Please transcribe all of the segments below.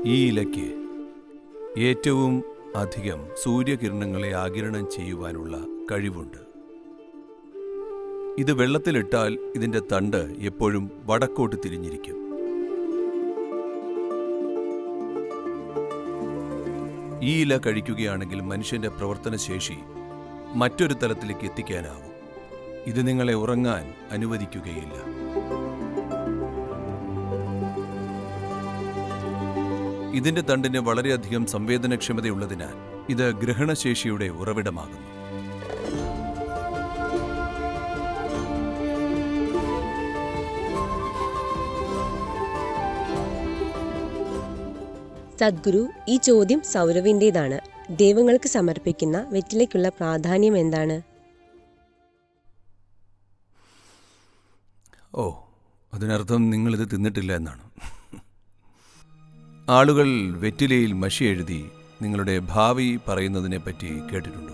ഈ ഇലയ്ക്ക് ഏറ്റവും അധികം സൂര്യകിരണങ്ങളെ ആഗിരണം ചെയ്യുവാനുള്ള കഴിവുണ്ട്. ഇത് വെള്ളത്തിലിട്ടാൽ ഇതിൻ്റെ തണ്ട് എപ്പോഴും വടക്കോട്ട് തിരിഞ്ഞിരിക്കും. ഈ ഇല കഴിക്കുകയാണെങ്കിൽ മനുഷ്യൻ്റെ പ്രവർത്തനശേഷി മറ്റൊരു തലത്തിലേക്ക് എത്തിക്കാനാവും. ഇത് നിങ്ങളെ ഉറങ്ങാൻ അനുവദിക്കുകയില്ല. ഇതിൻ്റെ തണ്ടിന് വളരെയധികം സംവേദനക്ഷമതയുള്ളതിനാൽ ഇത് ഗ്രഹണശേഷിയുടെ ഉറവിടമാകുന്നു. സദ്ഗുരു, ഈ ചോദ്യം സൗരവിൻ്റേതാണ്. ദൈവങ്ങൾക്ക് സമർപ്പിക്കുന്ന വെറ്റിലയ്ക്കുള്ള പ്രാധാന്യം എന്താണ്? അതിനർത്ഥം നിങ്ങളിത് തിന്നിട്ടില്ല എന്നാണ്. ആളുകൾ വെറ്റിലയിൽ മഷി എഴുതി നിങ്ങളുടെ ഭാവി പറയുന്നതിനെപ്പറ്റി കേട്ടിട്ടുണ്ടോ?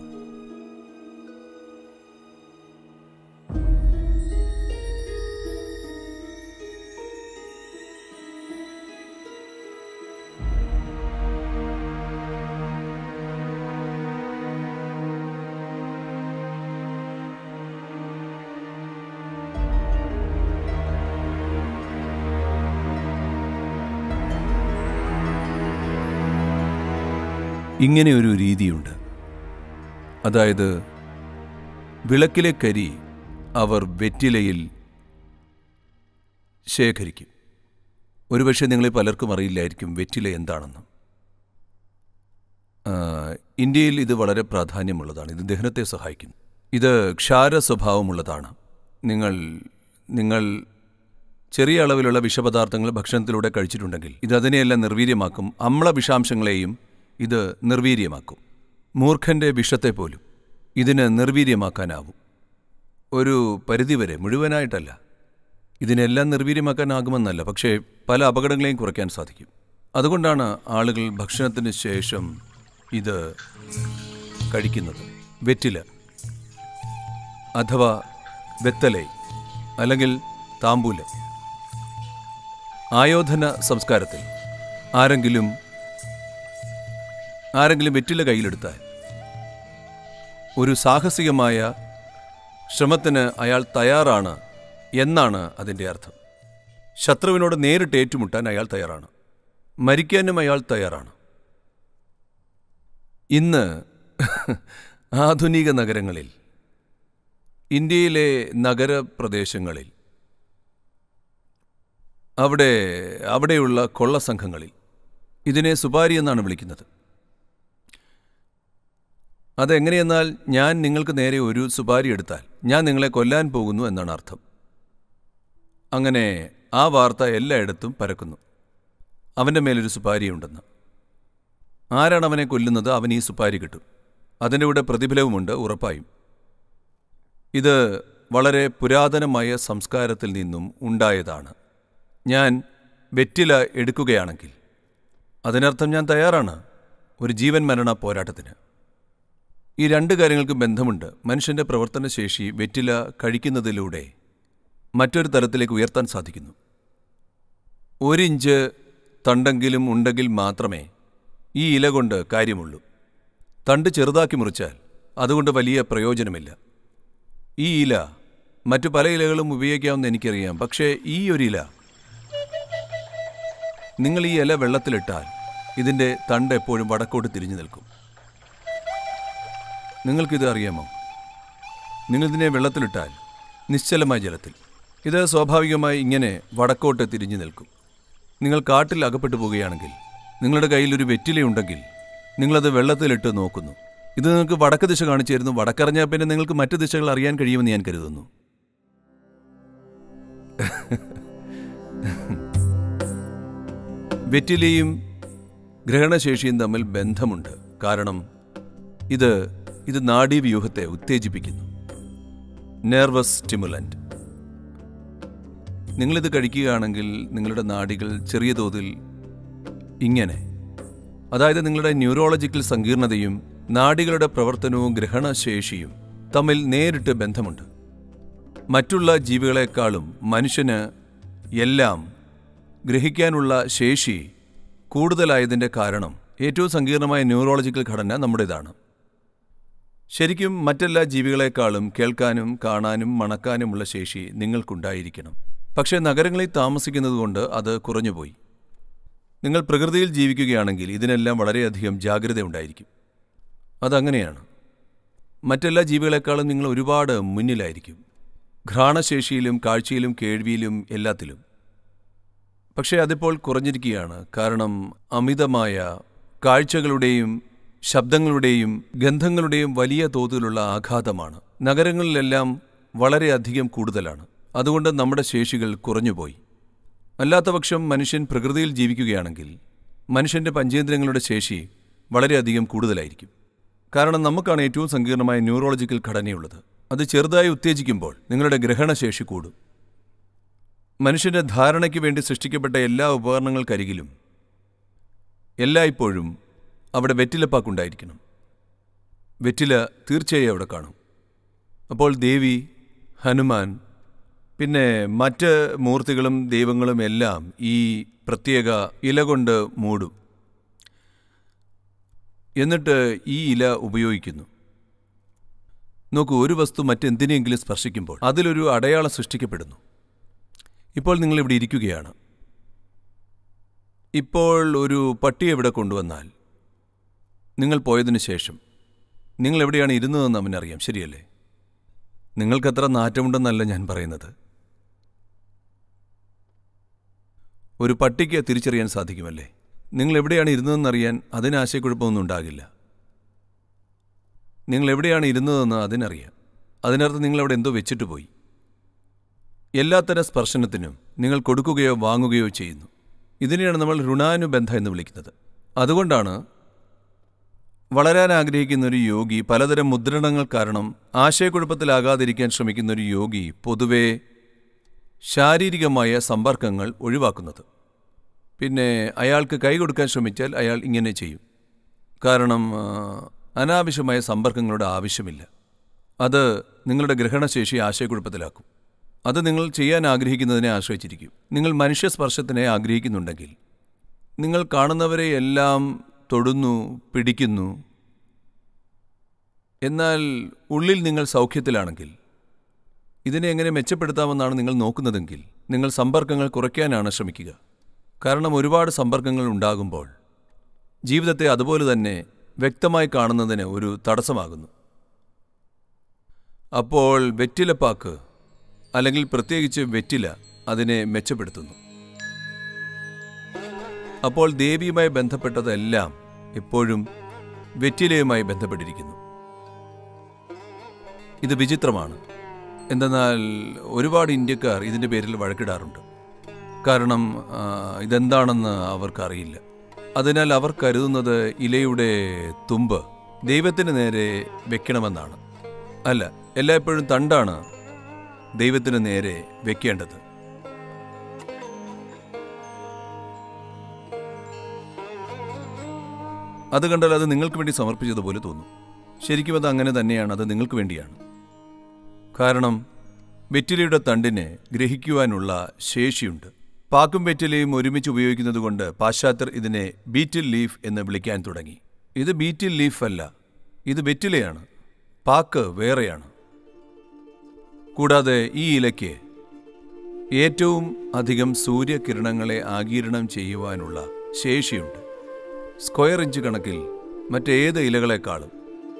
ഇങ്ങനെയൊരു രീതിയുണ്ട്. അതായത് വിളക്കിലെ കരി അവർ വെറ്റിലയിൽ ശേഖരിക്കും. ഒരുപക്ഷെ നിങ്ങളെ പലർക്കും അറിയില്ലായിരിക്കും വെറ്റില എന്താണെന്ന്. ഇന്ത്യയിൽ ഇത് വളരെ പ്രാധാന്യമുള്ളതാണ്. ഇത് ദഹനത്തെ സഹായിക്കുന്നു. ഇത് ക്ഷാര സ്വഭാവമുള്ളതാണ്. നിങ്ങൾ ചെറിയ അളവിലുള്ള വിഷപദാർത്ഥങ്ങൾ ഭക്ഷണത്തിലൂടെ കഴിച്ചിട്ടുണ്ടെങ്കിൽ ഇത് അതിനെയെല്ലാം നിർവീര്യമാക്കും. അമ്ല വിഷാംശങ്ങളെയും ഇത് നിർവീര്യമാക്കും. മൂർഖൻ്റെ വിഷത്തെ പോലും ഇതിന് നിർവീര്യമാക്കാനാവും. ഒരു പരിധിവരെ, മുഴുവനായിട്ടല്ല. ഇതിനെല്ലാം നിർവീര്യമാക്കാനാകുമെന്നല്ല, പക്ഷേ പല അപകടങ്ങളെയും കുറയ്ക്കാൻ സാധിക്കും. അതുകൊണ്ടാണ് ആളുകൾ ഭക്ഷണത്തിന് ശേഷം ഇത് കഴിക്കുന്നത്. വെറ്റില അഥവാ വെത്തലൈ അല്ലെങ്കിൽ താമ്പൂല. ആയോധന സംസ്കാരത്തിൽ ആരെങ്കിലും വെറ്റില കയ്യിലെടുത്താൽ ഒരു സാഹസികമായ ശ്രമത്തിന് അയാൾ തയ്യാറാണ് എന്നാണ് അതിൻ്റെ അർത്ഥം. ശത്രുവിനോട് നേരിട്ട് ഏറ്റുമുട്ടാൻ അയാൾ തയ്യാറാണ്. മരിക്കാനും അയാൾ തയ്യാറാണ്. ഇന്ന് ആധുനിക നഗരങ്ങളിൽ, ഇന്ത്യയിലെ നഗരപ്രദേശങ്ങളിൽ, അവിടെയുള്ള കൊള്ളസംഘങ്ങളിൽ ഇതിനെ സുപാരി എന്നാണ് വിളിക്കുന്നത്. അതെങ്ങനെയെന്നാൽ, ഞാൻ നിങ്ങൾക്ക് നേരെ ഒരു സുപാരി എടുത്താൽ ഞാൻ നിങ്ങളെ കൊല്ലാൻ പോകുന്നു എന്നാണ് അർത്ഥം. അങ്ങനെ ആ വാർത്ത എല്ലായിടത്തും പരക്കുന്നു. അവൻ്റെ മേലൊരു സുപാരിയുണ്ടെന്ന്. ആരാണ് അവനെ കൊല്ലുന്നത്, അവൻ ഈ സുപാരി കിട്ടും. അതിൻ്റെ കൂടെ പ്രതിഫലവുമുണ്ട്, ഉറപ്പായും. ഇത് വളരെ പുരാതനമായ സംസ്കാരത്തിൽ നിന്നും ഉണ്ടായതാണ്. ഞാൻ വെറ്റില എടുക്കുകയാണെങ്കിൽ അതിനർത്ഥം ഞാൻ തയ്യാറാണ് ഒരു ജീവൻ മരണ പോരാട്ടത്തിന്. ഈ രണ്ട് കാര്യങ്ങൾക്ക് ബന്ധമുണ്ട്. മനുഷ്യൻ്റെ പ്രവർത്തനശേഷി വെറ്റില കഴിക്കുന്നതിലൂടെ മറ്റൊരു തലത്തിലേക്ക് ഉയർത്താൻ സാധിക്കുന്നു. 1 ഇഞ്ച് തണ്ടെങ്കിലും ഉണ്ടെങ്കിൽ മാത്രമേ ഈ ഇല കൊണ്ട് കാര്യമുള്ളൂ. തണ്ട് ചെറുതാക്കി മുറിച്ചാൽ അതുകൊണ്ട് വലിയ പ്രയോജനമില്ല. ഈ ഇല മറ്റു പല ഇലകളും ഉപയോഗിക്കാമെന്ന് എനിക്കറിയാം, പക്ഷേ ഈ ഒരു ഇല, നിങ്ങൾ ഈ ഇല വെള്ളത്തിലിട്ടാൽ ഇതിൻ്റെ തണ്ട് എപ്പോഴും വടക്കോട്ട് തിരിഞ്ഞു നിൽക്കും. നിങ്ങൾക്കിത് അറിയാമോ? നിങ്ങളിതിനെ വെള്ളത്തിലിട്ടാൽ നിശ്ചലമായ ജലത്തിൽ ഇത് സ്വാഭാവികമായി ഇങ്ങനെ വടക്കോട്ട് തിരിഞ്ഞു നിൽക്കും. നിങ്ങൾ കാട്ടിൽ അകപ്പെട്ടു പോവുകയാണെങ്കിൽ, നിങ്ങളുടെ കയ്യിൽ ഒരു വെറ്റിലയുണ്ടെങ്കിൽ നിങ്ങളത് വെള്ളത്തിലിട്ട് നോക്കുന്നു. ഇത് നിങ്ങൾക്ക് വടക്ക് ദിശ കാണിച്ചു തരുന്നു. വടക്കറിഞ്ഞാൽ പിന്നെ നിങ്ങൾക്ക് മറ്റു ദിശകൾ അറിയാൻ കഴിയുമെന്ന് ഞാൻ കരുതുന്നു. വെറ്റിലയും ഗ്രഹണശേഷിയും തമ്മിൽ ബന്ധമുണ്ട്. കാരണം ഇത് നാഡീവ്യൂഹത്തെ ഉത്തേജിപ്പിക്കുന്നു. Nervous stimulant. നിങ്ങളിത് കഴിക്കുകയാണെങ്കിൽ നിങ്ങളുടെ നാഡികൾ ചെറിയ തോതിൽ ഇങ്ങനെ, അതായത് നിങ്ങളുടെ ന്യൂറോളജിക്കൽ സങ്കീർണതയും നാഡികളുടെ പ്രവർത്തനവും ഗ്രഹണശേഷിയും തമ്മിൽ നേരിട്ട് ബന്ധമുണ്ട്. മറ്റുള്ള ജീവികളെക്കാളും മനുഷ്യന് എല്ലാം ഗ്രഹിക്കാനുള്ള ശേഷി കൂടുതലായതിൻ്റെ കാരണം ഏറ്റവും സങ്കീർണമായ ന്യൂറോളജിക്കൽ ഘടന നമ്മുടേതാണ്. ശരിക്കും മറ്റെല്ലാ ജീവികളെക്കാളും കേൾക്കാനും കാണാനും മണക്കാനുമുള്ള ശേഷി നിങ്ങൾക്കുണ്ടായിരിക്കണം. പക്ഷേ നഗരങ്ങളിൽ താമസിക്കുന്നതുകൊണ്ട് അത് കുറഞ്ഞുപോയി. നിങ്ങൾ പ്രകൃതിയിൽ ജീവിക്കുകയാണെങ്കിൽ ഇതിനെല്ലാം വളരെയധികം ജാഗ്രത ഉണ്ടായിരിക്കും. അതങ്ങനെയാണ്. മറ്റെല്ലാ ജീവികളെക്കാളും നിങ്ങൾ ഒരുപാട് മുന്നിലായിരിക്കും, ഘ്രാണശേഷിയിലും കാഴ്ചയിലും കേൾവിയിലും എല്ലാത്തിലും. പക്ഷേ അതിപ്പോൾ കുറഞ്ഞിരിക്കുകയാണ്. കാരണം അമിതമായ കാഴ്ചകളുടെയും ശബ്ദങ്ങളുടെയും ഗന്ധങ്ങളുടെയും വലിയ തോതിലുള്ള ആഘാതമാണ് നഗരങ്ങളിലെല്ലാം വളരെയധികം കൂടുതലാണ്. അതുകൊണ്ട് നമ്മുടെ ശേഷികൾ കുറഞ്ഞുപോയി. അല്ലാത്തപക്ഷം മനുഷ്യൻ പ്രകൃതിയിൽ ജീവിക്കുകയാണെങ്കിൽ മനുഷ്യൻ്റെ പഞ്ചേന്ദ്രിയങ്ങളുടെ ശേഷി വളരെയധികം കൂടുതലായിരിക്കും. കാരണം നമുക്കാണ് ഏറ്റവും സങ്കീർണമായ ന്യൂറോളജിക്കൽ ഘടനയുള്ളത്. അത് ചെറുതായി ഉത്തേജിക്കുമ്പോൾ നിങ്ങളുടെ ഗ്രഹണശേഷി കൂടും. മനുഷ്യൻ്റെ ധാരണയ്ക്ക് വേണ്ടി സൃഷ്ടിക്കപ്പെട്ട എല്ലാ ഉപകരണങ്ങൾക്കരികിലും എല്ലായ്പ്പോഴും അവിടെ വെറ്റിലപ്പാക്കുണ്ടായിരിക്കണം. വെറ്റില തീർച്ചയായും അവിടെ കാണും. അപ്പോൾ ദേവി, ഹനുമാൻ, പിന്നെ മറ്റ് മൂർത്തികളും ദൈവങ്ങളും എല്ലാം ഈ പ്രത്യേക ഇല കൊണ്ട് മൂടും. എന്നിട്ട് ഈ ഇല ഉപയോഗിക്കുന്നു. നോക്കൂ, ഒരു വസ്തു മറ്റെന്തിനെങ്കിലും സ്പർശിക്കുമ്പോൾ അതിലൊരു അടയാളം സൃഷ്ടിക്കപ്പെടുന്നു. ഇപ്പോൾ നിങ്ങളിവിടെ ഇരിക്കുകയാണ്. ഇപ്പോൾ ഒരു പട്ടിയെ ഇവിടെ കൊണ്ടുവന്നാൽ നിങ്ങൾ പോയതിനു ശേഷം നിങ്ങൾ എവിടെയാണ് ഇരുന്നതെന്ന് അവനറിയാം, ശരിയല്ലേ? നിങ്ങൾക്കത്ര നാറ്റമുണ്ടെന്നല്ല ഞാൻ പറയുന്നത്. ഒരു പട്ടിക്ക് തിരിച്ചറിയാൻ സാധിക്കുമല്ലേ? നിങ്ങൾ എവിടെയാണ് ഇരുന്നതെന്നറിയാൻ അതിന് ആശയക്കുഴപ്പമൊന്നും ഉണ്ടാകില്ല. നിങ്ങൾ എവിടെയാണ് ഇരുന്നതെന്ന് അതിനറിയാം. അതിനർത്ഥം നിങ്ങളവിടെ എന്തോ വെച്ചിട്ട് പോയി. എല്ലാത്തരം സ്പർശനത്തിനും നിങ്ങൾ കൊടുക്കുകയോ വാങ്ങുകയോ ചെയ്യുന്നു. ഇതിനെയാണ് നമ്മൾ ഋണാനുബന്ധ എന്ന് വിളിക്കുന്നത്. അതുകൊണ്ടാണ് വളരാൻ ആഗ്രഹിക്കുന്ന ഒരു യോഗി പലതരം മുദ്രണങ്ങൾ കാരണം ആശയക്കുഴപ്പത്തിലാകാതിരിക്കാൻ ശ്രമിക്കുന്ന ഒരു യോഗി പൊതുവെ ശാരീരികമായ സമ്പർക്കങ്ങൾ ഒഴിവാക്കുന്നത്. പിന്നെ അയാൾക്ക് കൈ കൊടുക്കാൻ ശ്രമിച്ചാൽ അയാൾ ഇങ്ങനെ ചെയ്യും. കാരണം അനാവശ്യമായ സമ്പർക്കങ്ങളുടെ ആവശ്യമില്ല. അത് നിങ്ങളുടെ ഗ്രഹണശേഷി ആശയക്കുഴപ്പത്തിലാക്കും. അത് നിങ്ങൾ ചെയ്യാൻ ആഗ്രഹിക്കുന്നതിനെ ആശ്രയിച്ചിരിക്കും. നിങ്ങൾ മനുഷ്യ സ്പർശത്തിനെ ആഗ്രഹിക്കുന്നുണ്ടെങ്കിൽ നിങ്ങൾ കാണുന്നവരെ എല്ലാം തൊടുന്നു, പിടിക്കുന്നു. എന്നാൽ ഉള്ളിൽ നിങ്ങൾ സൗഖ്യത്തിലാണെങ്കിൽ ഇതിനെ എങ്ങനെ മെച്ചപ്പെടുത്താമെന്നാണ് നിങ്ങൾ നോക്കുന്നതെങ്കിൽ നിങ്ങൾ സമ്പർക്കങ്ങൾ കുറയ്ക്കാനാണ് ശ്രമിക്കുക. കാരണം ഒരുപാട് സമ്പർക്കങ്ങൾ ഉണ്ടാകുമ്പോൾ ജീവിതത്തെ അതുപോലെ തന്നെ വ്യക്തമായി കാണുന്നതിന് ഒരു തടസ്സമാകുന്നു. അപ്പോൾ വെറ്റിലപ്പാക്ക് അല്ലെങ്കിൽ പ്രത്യേകിച്ച് വെറ്റില അതിനെ മെച്ചപ്പെടുത്തുന്നു. അപ്പോൾ ദേവിയുമായി ബന്ധപ്പെട്ടതെല്ലാം എപ്പോഴും വെറ്റിലയുമായി ബന്ധപ്പെട്ടിരിക്കുന്നു. ഇത് വിചിത്രമാണ്. എന്തെന്നാൽ ഒരുപാട് ഇന്ത്യക്കാർ ഇതിൻ്റെ പേരിൽ വഴക്കിടാറുണ്ട്. കാരണം ഇതെന്താണെന്ന് അവർക്കറിയില്ല. അതിനാൽ അവർ കരുതുന്നത് ഇലയുടെ തുമ്പ് ദൈവത്തിന് നേരെ വെക്കണമെന്നാണ്. അല്ല, എല്ലായ്പ്പോഴും തണ്ടാണ് ദൈവത്തിന് നേരെ വെക്കേണ്ടത്. അത് കണ്ടാൽ അത് നിങ്ങൾക്ക് വേണ്ടി സമർപ്പിച്ചതുപോലെ തോന്നും. ശരിക്കും അത് അങ്ങനെ തന്നെയാണ്. അത് നിങ്ങൾക്ക് വേണ്ടിയാണ്. കാരണം വെറ്റിലയുടെ തണ്ടിനെ ഗ്രഹിക്കുവാനുള്ള ശേഷിയുണ്ട്. പാക്കും വെറ്റിലയും ഒരുമിച്ച് ഉപയോഗിക്കുന്നത് കൊണ്ട് പാശ്ചാത്യർ ഇതിനെ ബീറ്റിൽ ലീഫ് എന്ന് വിളിക്കാൻ തുടങ്ങി. ഇത് ബീറ്റിൽ ലീഫ് അല്ല, ഇത് വെറ്റിലയാണ്. പാക്ക് വേറെയാണ്. കൂടാതെ ഈ ഇലയ്ക്ക് ഏറ്റവും അധികം സൂര്യകിരണങ്ങളെ ആഗിരണം ചെയ്യുവാനുള്ള ശേഷിയുണ്ട്, സ്ക്വയർ ഇഞ്ച് കണക്കിൽ മറ്റേത് ഇലകളെക്കാളും.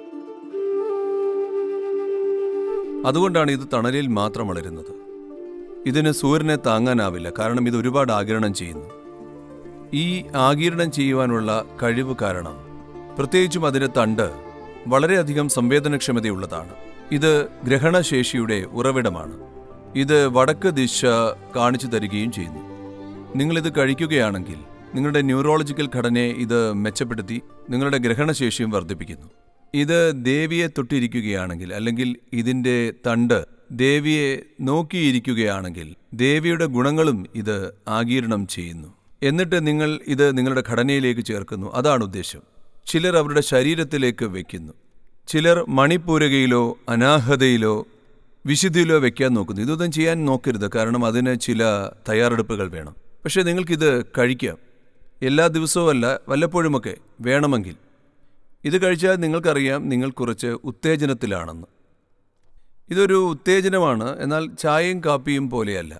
അതുകൊണ്ടാണ് ഇത് തണലിൽ മാത്രം വളരുന്നത്. ഇതിന് സൂര്യനെ താങ്ങാനാവില്ല, കാരണം ഇത് ഒരുപാട് ആഗിരണം ചെയ്യുന്നു. ഈ ആഗിരണം ചെയ്യുവാനുള്ള കഴിവ് കാരണം പ്രത്യേകിച്ചും അതിൻ്റെ തണ്ട് വളരെയധികം സംവേദനക്ഷമതയുള്ളതാണ്. ഇത് ഗ്രഹണശേഷിയുടെ ഉറവിടമാണ്. ഇത് വടക്ക് ദിശ കാണിച്ചു തരികയും ചെയ്യുന്നു. നിങ്ങളിത് കഴിക്കുകയാണെങ്കിൽ നിങ്ങളുടെ ന്യൂറോളജിക്കൽ ഘടനയെ ഇത് മെച്ചപ്പെടുത്തി നിങ്ങളുടെ ഗ്രഹണശേഷിയും വർദ്ധിപ്പിക്കുന്നു. ഇത് ദേവിയെ തൊട്ടിരിക്കുകയാണെങ്കിൽ അല്ലെങ്കിൽ ഇതിൻ്റെ തണ്ട് ദേവിയെ നോക്കിയിരിക്കുകയാണെങ്കിൽ ദേവിയുടെ ഗുണങ്ങളും ഇത് ആഗിരണം ചെയ്യുന്നു. എന്നിട്ട് നിങ്ങൾ ഇത് നിങ്ങളുടെ ഘടനയിലേക്ക് ചേർക്കുന്നു. അതാണ് ഉദ്ദേശം. ചിലർ അവരുടെ ശരീരത്തിലേക്ക് വയ്ക്കുന്നു. ചിലർ മണിപ്പൂരകയിലോ അനാഹതയിലോ വിശുദ്ധിയിലോ വെക്കാൻ നോക്കുന്നു. ഇതൊന്നും ചെയ്യാൻ നോക്കരുത്, കാരണം അതിന് ചില തയ്യാറെടുപ്പുകൾ വേണം. പക്ഷേ നിങ്ങൾക്കിത് കഴിക്കാം. എല്ലാ ദിവസവുമല്ല, വല്ലപ്പോഴുമൊക്കെ വേണമെങ്കിൽ. ഇത് കഴിച്ചാൽ നിങ്ങൾക്കറിയാം നിങ്ങൾ കുറച്ച് ഉത്തേജനത്തിലാണെന്ന്. ഇതൊരു ഉത്തേജനമാണ്, എന്നാൽ ചായയും കാപ്പിയും പോലെയല്ല.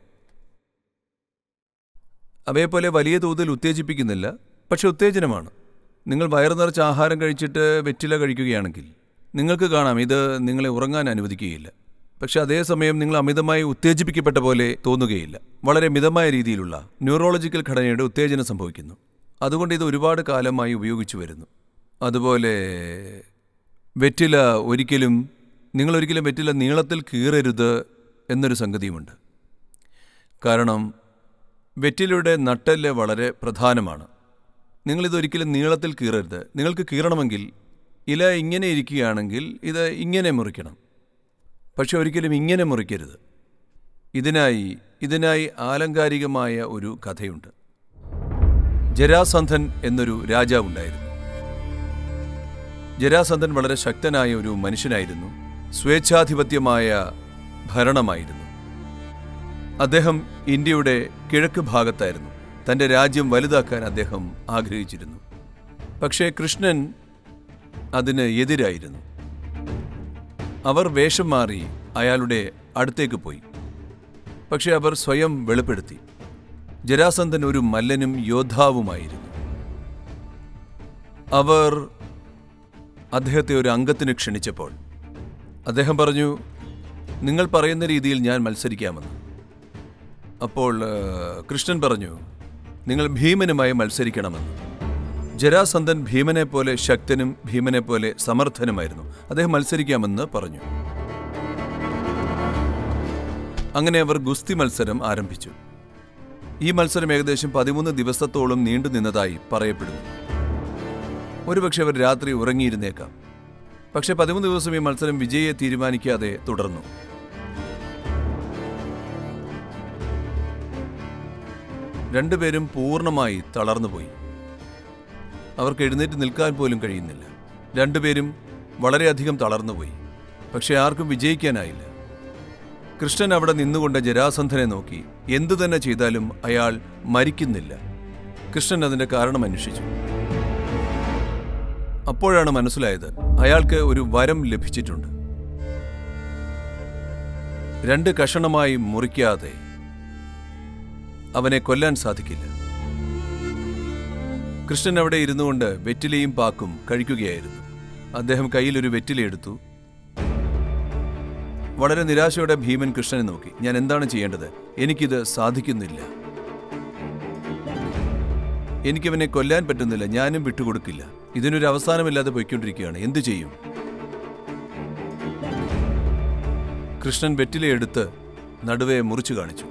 അവയെപ്പോലെ വലിയ തോതിൽ ഉത്തേജിപ്പിക്കുന്നില്ല, പക്ഷെ ഉത്തേജനമാണ്. നിങ്ങൾ വയറു നിറച്ച് ആഹാരം കഴിച്ചിട്ട് വെറ്റില കഴിക്കുകയാണെങ്കിൽ നിങ്ങൾക്ക് കാണാം ഇത് നിങ്ങളെ ഉറങ്ങാൻ അനുവദിക്കുകയില്ല. പക്ഷെ അതേസമയം നിങ്ങൾ അമിതമായി ഉത്തേജിപ്പിക്കപ്പെട്ട പോലെ തോന്നുകയില്ല. വളരെ മിതമായ രീതിയിലുള്ള ന്യൂറോളജിക്കൽ ഘടനയുടെ ഉത്തേജനം സംഭവിക്കുന്നു. അതുകൊണ്ട് ഇത് ഒരുപാട് കാലമായി ഉപയോഗിച്ചു വരുന്നു. അതുപോലെ വെറ്റില നിങ്ങളൊരിക്കലും വെറ്റില നീളത്തിൽ കീറരുത് എന്നൊരു സംഗതിയുമുണ്ട്. കാരണം വെറ്റിലയുടെ നട്ടെല്ല് വളരെ പ്രധാനമാണ്. നിങ്ങളിതൊരിക്കലും നീളത്തിൽ കീറരുത്. നിങ്ങൾക്ക് കീറണമെങ്കിൽ ഇല ഇങ്ങനെ ഇരിക്കുകയാണെങ്കിൽ ഇത് ഇങ്ങനെ മുറിക്കണം. പക്ഷെ ഒരിക്കലും ഇങ്ങനെ മുറിക്കരുത്. ഇതിനായി ആലങ്കാരികമായ ഒരു കഥയുണ്ട്. ജരാസന്ധൻ എന്നൊരു രാജാവുണ്ടായിരുന്നു. ജരാസന്ധൻ വളരെ ശക്തനായ ഒരു മനുഷ്യനായിരുന്നു. സ്വേച്ഛാധിപത്യമായ ഭരണമായിരുന്നു. അദ്ദേഹം ഇന്ത്യയുടെ കിഴക്ക് ഭാഗത്തായിരുന്നു. തൻ്റെ രാജ്യം വലുതാക്കാൻ അദ്ദേഹം ആഗ്രഹിച്ചിരുന്നു. പക്ഷേ കൃഷ്ണൻ അതിന് എതിരായിരുന്നു. അവർ വേഷം മാറി അയാളുടെ അടുത്തേക്ക് പോയി. പക്ഷെ അവർ സ്വയം വെളിപ്പെടുത്തി. ജരാസന്ധൻ ഒരു മല്ലനും യോദ്ധാവുമായിരുന്നു. അവർ അദ്ദേഹത്തെ ഒരു അംഗത്തിന് ക്ഷണിച്ചപ്പോൾ അദ്ദേഹം പറഞ്ഞു, നിങ്ങൾ പറയുന്ന രീതിയിൽ ഞാൻ മത്സരിക്കാമെന്ന്. അപ്പോൾ കൃഷ്ണൻ പറഞ്ഞു, നിങ്ങൾ ഭീമനുമായി മത്സരിക്കണമെന്ന്. ജരാസന്ധൻ ഭീമനെ പോലെ ശക്തനും ഭീമനെ പോലെ സമർത്ഥനുമായിരുന്നു. അദ്ദേഹം മത്സരിക്കാമെന്ന് പറഞ്ഞു. അങ്ങനെ അവർ ഗുസ്തി മത്സരം ആരംഭിച്ചു. ഈ മത്സരം ഏകദേശം 13 ദിവസത്തോളം നീണ്ടു നിന്നതായി പറയപ്പെടുന്നു. ഒരുപക്ഷെ അവർ രാത്രി ഉറങ്ങിയിരുന്നേക്കാം. പക്ഷെ 13 ദിവസം ഈ മത്സരം വിജയിയെ തീരുമാനിക്കാതെ തുടർന്നു. രണ്ടുപേരും പൂർണ്ണമായി തളർന്നുപോയി. അവർക്ക് എഴുന്നേറ്റ് നിൽക്കാൻ പോലും കഴിയുന്നില്ല. രണ്ടുപേരും വളരെയധികം തളർന്നുപോയി. പക്ഷെ ആർക്കും വിജയിക്കാനായില്ല. കൃഷ്ണൻ അവിടെ നിന്നുകൊണ്ട് ജരാസന്ധനെ നോക്കി. എന്തു തന്നെ ചെയ്താലും അയാൾ മരിക്കുന്നില്ല. കൃഷ്ണൻ അതിന്റെ കാരണം അന്വേഷിച്ചു. അപ്പോഴാണ് മനസ്സിലായത്, അയാൾക്ക് ഒരു വരം ലഭിച്ചിട്ടുണ്ട്. 2 കഷണമായി മുറിക്കാതെ അവനെ കൊല്ലാൻ സാധിക്കില്ല. കൃഷ്ണൻ അവിടെ ഇരുന്നുകൊണ്ട് വെറ്റിലയും പാക്കും കഴിക്കുകയായിരുന്നു. അദ്ദേഹം കയ്യിലൊരു വെറ്റിലയെടുത്തു. വളരെ നിരാശയോടെ ഭീമൻ കൃഷ്ണനെ നോക്കി. ഞാൻ എന്താണ് ചെയ്യേണ്ടത്? എനിക്കിത് സാധിക്കുന്നില്ല. എനിക്കവനെ കൊല്ലാൻ പറ്റുന്നില്ല. ഞാനും വിട്ടുകൊടുക്കില്ല. ഇതിനൊരു അവസാനമില്ലാതെ പോയിക്കൊണ്ടിരിക്കുകയാണ്. എന്തു ചെയ്യും? കൃഷ്ണൻ വെറ്റിലയെടുത്ത് നടുവെ മുറിച്ചു കാണിച്ചു.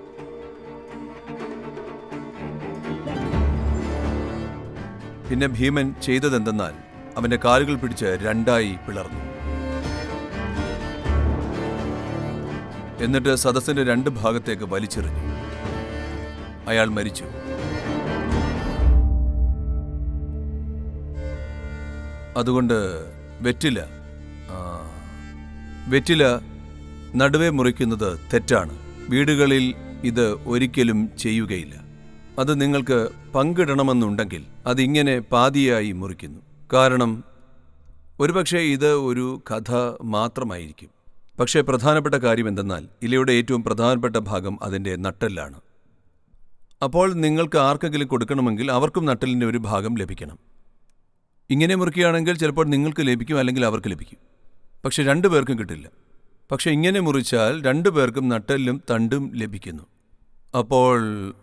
പിന്നെ ഭീമൻ ചെയ്തതെന്തെന്നാൽ അവന്റെ കാലുകൾ പിടിച്ച് 2ആയി പിളർന്നു. എന്നിട്ട് സദസ്സിന്റെ 2 ഭാഗത്തേക്ക് വലിച്ചെറിഞ്ഞു. അയാൾ മരിച്ചു. അതുകൊണ്ട് വെറ്റില നടുവെ മുറിക്കുന്നത് തെറ്റാണ്. വീടുകളിൽ ഇത് ഒരിക്കലും ചെയ്യുകയില്ല. അത് നിങ്ങൾക്ക് പങ്കിടണമെന്നുണ്ടെങ്കിൽ അതിങ്ങനെ പാതിയായി മുറിക്കുന്നു. കാരണം ഒരുപക്ഷെ ഇത് ഒരു കഥ മാത്രമായിരിക്കും. പക്ഷേ പ്രധാനപ്പെട്ട കാര്യം എന്തെന്നാൽ ഇലയുടെ ഏറ്റവും പ്രധാനപ്പെട്ട ഭാഗം അതിൻ്റെ നട്ടെല്ലാണ്. അപ്പോൾ നിങ്ങൾക്ക് ആർക്കെങ്കിലും കൊടുക്കണമെങ്കിൽ അവർക്കും നട്ടെല്ലിൻ്റെ ഒരു ഭാഗം ലഭിക്കണം. ഇങ്ങനെ മുറിക്കുകയാണെങ്കിൽ ചിലപ്പോൾ നിങ്ങൾക്ക് ലഭിക്കും, അല്ലെങ്കിൽ അവർക്ക് ലഭിക്കും. പക്ഷെ 2 പേർക്കും കിട്ടില്ല. പക്ഷെ ഇങ്ങനെ മുറിച്ചാൽ 2 പേർക്കും നട്ടെല്ലും തണ്ടും ലഭിക്കുന്നു. അപ്പോൾ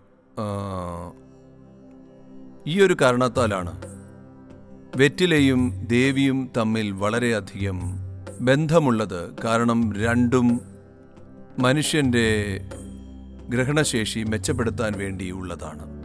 ഈ ഒരു കാരണത്താലാണ് വെറ്റിലയും ദേവിയും തമ്മിൽ വളരെയധികം ബന്ധമുള്ളത്. കാരണം രണ്ടും മനുഷ്യൻ്റെ ഗ്രഹണശേഷി മെച്ചപ്പെടുത്താൻ വേണ്ടിയുള്ളതാണ്.